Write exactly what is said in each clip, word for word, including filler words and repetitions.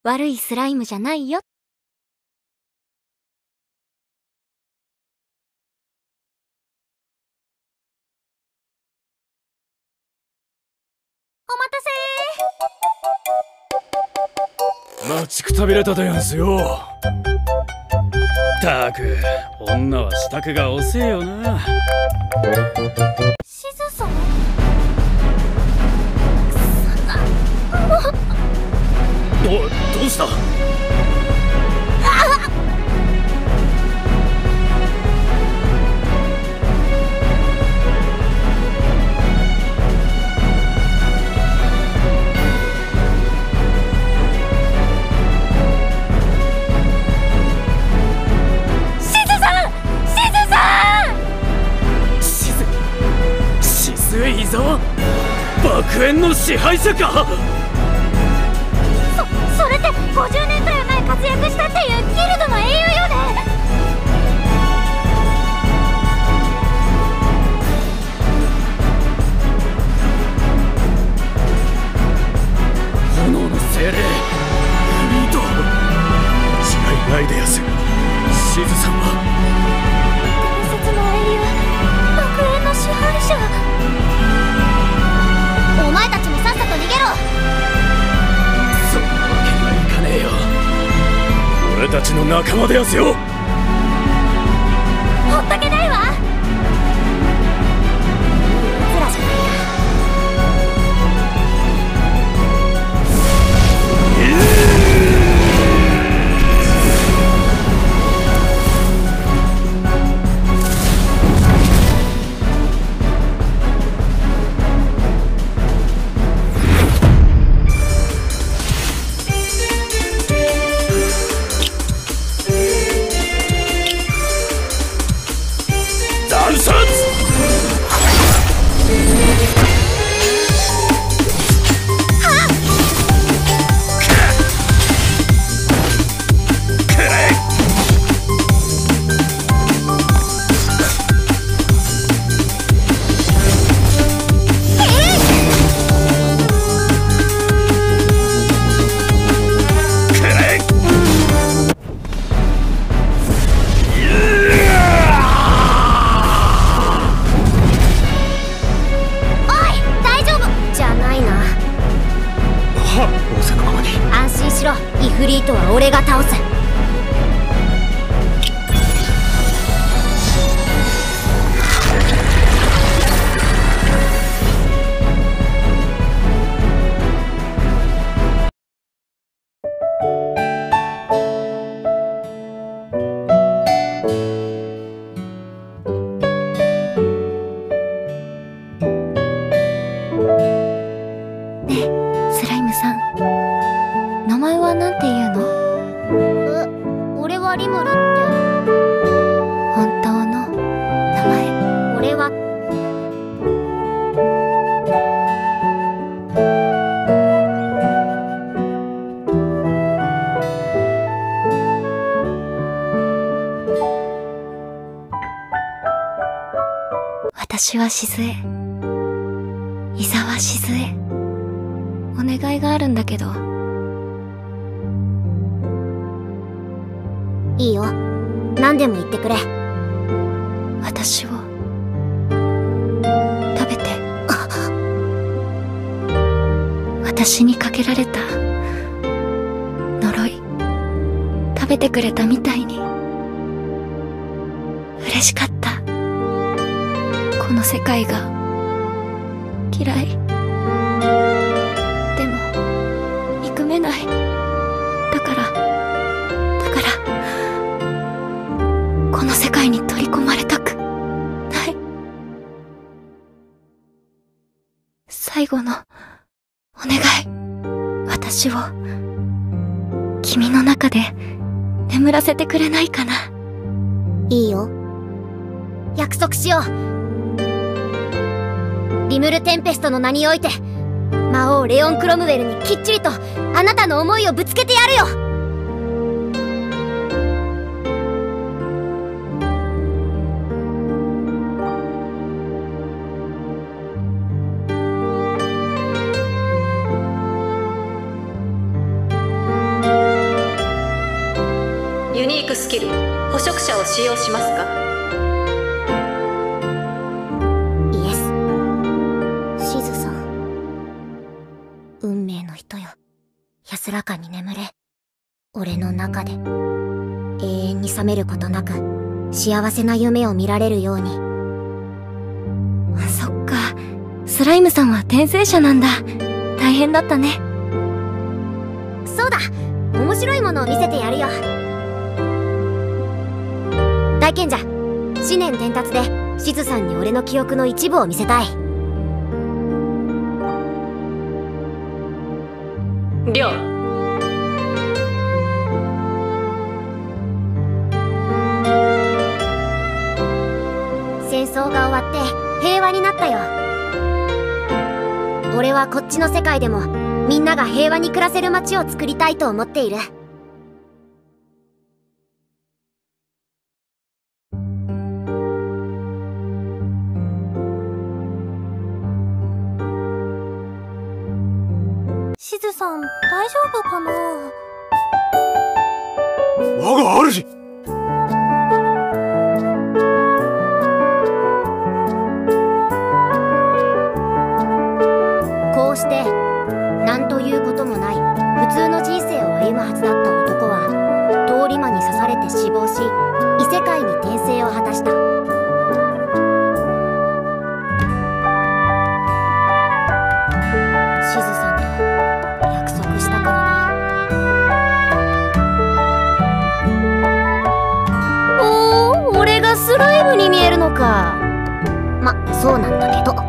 悪いスライムじゃないよ。お待たせ待ちくたびれたでやんすよ。たく女は支度が遅えよな。 しずさん、 どどうした？伊沢、爆炎の支配者か。 そ、それってごじゅうねんくらい前活躍したっていうギルドの英雄よね。 炎の精霊フリート、違いないでやす。シズさんは伝説の英雄、爆炎の支配者。お前たちもさっさと逃げろ。 そんなわけにはいかねえよ。俺たちの仲間でやすよ。 ほっとけないわ。つらじゃないか。イフリートは俺が倒す。ねえ、スライムさん。名前はなんていうの？え、俺はリムルって。本当の名前。俺は私は静江、伊沢静江。お願いがあるんだけど。いいよ、何でも言ってくれ。私を食べて。私にかけられた呪い、食べてくれたみたいに嬉しかった。この世界が嫌いでも憎めない。だからだからこの世界に取り込まれたくない。最後のお願い、私を君の中で眠らせてくれないかな。いいよ、約束しよう。リムル・テンペストの名において魔王レオン・クロムウェルにきっちりとあなたの思いをぶつけてやるよ。 ユニークスキル捕食者を使用しますか？ イエス。シズさん、運命の人よ。安らかに眠れ。俺の中で永遠に覚めることなく幸せな夢を見られるように。そっか、スライムさんは転生者なんだ。大変だったね。そうだ、面白いものを見せてやるよ。大賢者、思念伝達でシズさんに俺の記憶の一部を見せたい。 りょう。 戦争が終わって平和になったよ。俺はこっちの世界でもみんなが平和に暮らせる街を作りたいと思っている。シズさん、大丈夫かな？ 我が主！ こうして何ということもない普通の人生を歩むはずだった男は通り魔に刺されて死亡し、異世界に転生を果たした。シズさんと約束したからな。おお、俺がスライムに見えるのか。ま、そうなんだけど。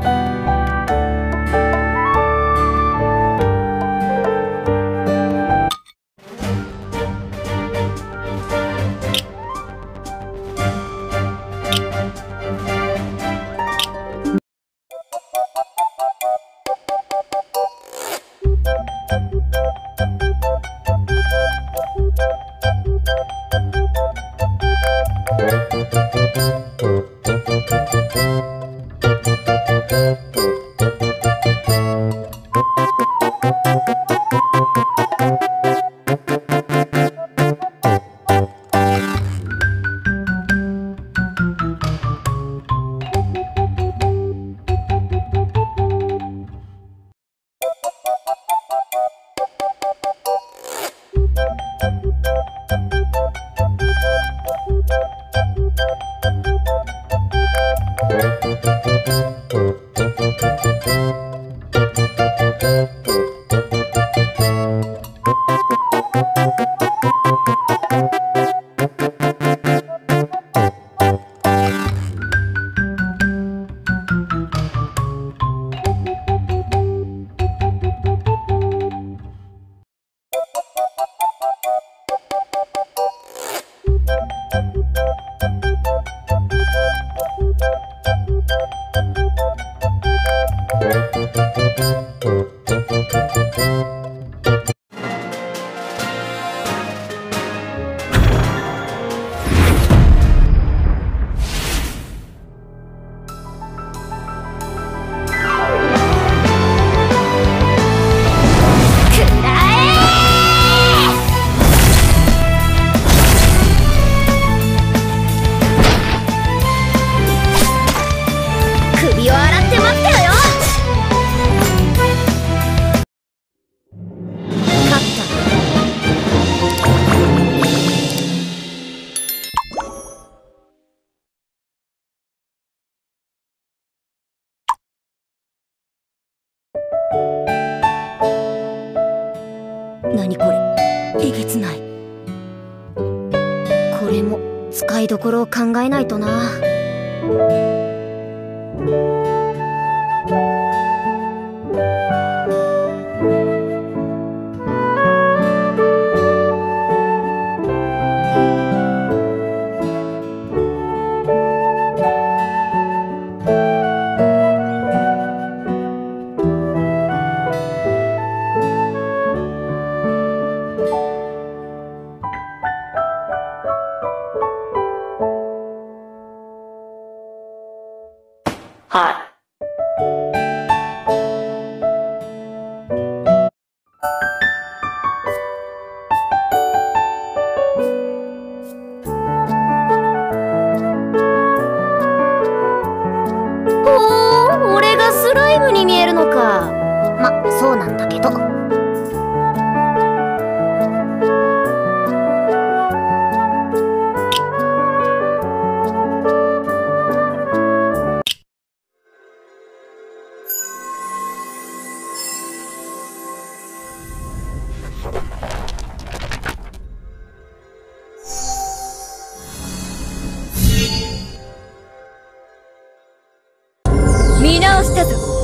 何これ、えげつない。これも使いどころを考えないとな。 はい。 倒したぞ。